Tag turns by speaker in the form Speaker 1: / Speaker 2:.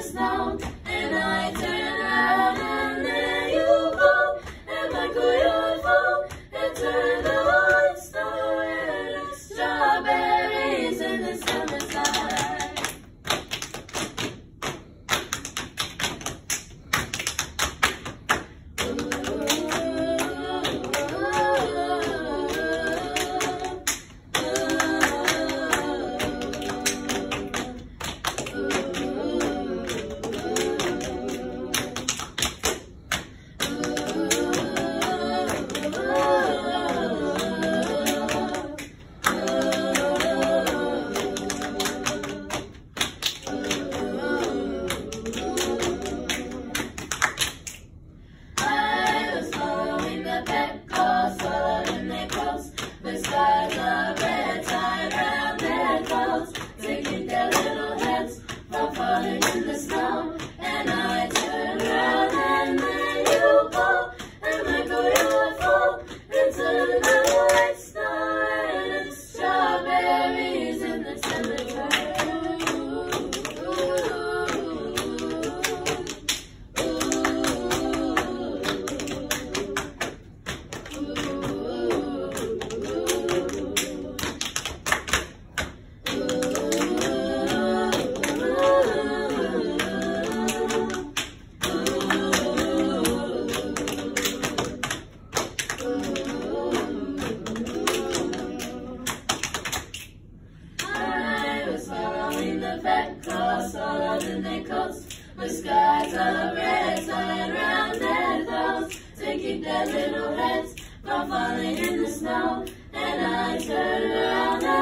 Speaker 1: snow, and I turn around and there you go, and like a UFO, into the white snow and strawberries in the summertime. The skies are red, tied round their clothes, taking their little heads from falling in the snow. And I turn around and there you go, and like a UFO, into the white snow and strawberries in the summertime. The fat cross all over their coats, the skies are red, tied round their clothes, taking their little heads from falling in the snow. And I turn around